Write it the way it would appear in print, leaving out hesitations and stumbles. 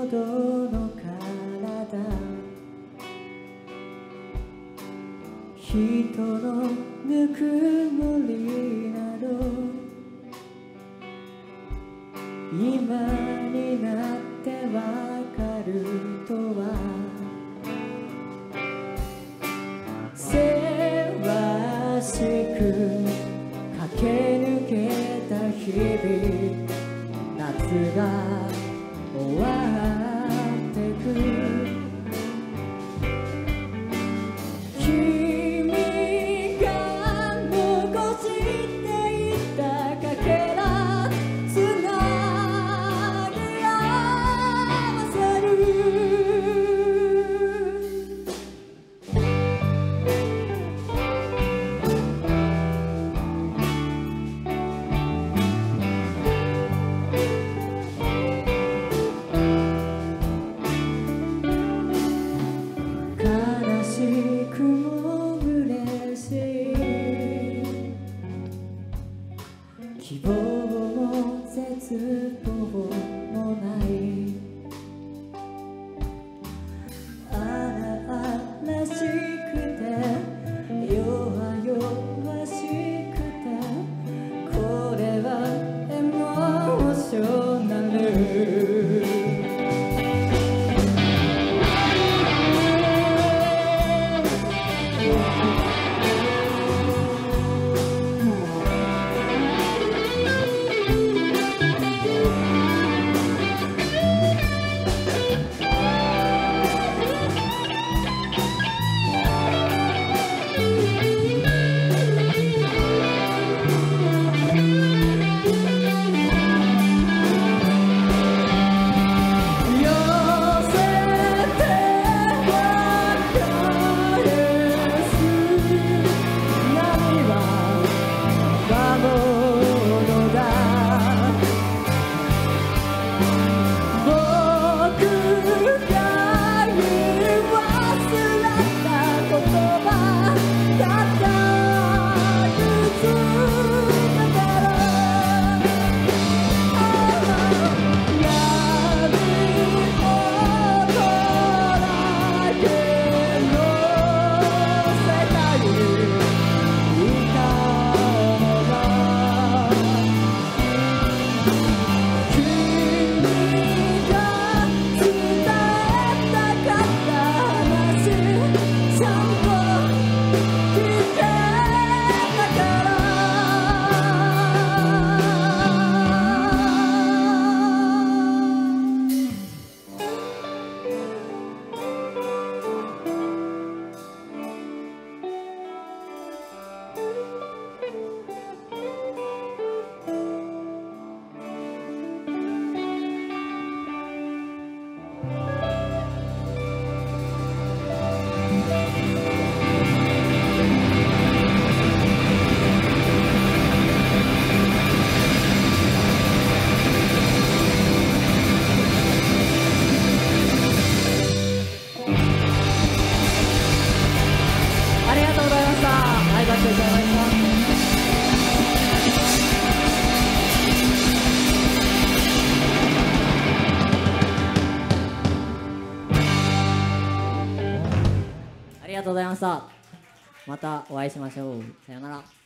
どの体、人のぬくもりなど今になってわかるとは、せわしく駆け抜けた日々、夏が終わってく。君が残していったかけらつなぎ合わせる。悲しくも嬉しい、希望も絶望もない、荒々しくて弱々しくて、これはエモーショナル。ありがとうございました。はい、ご視聴いただきました。ありがとうございました。またお会いしましょう。さようなら。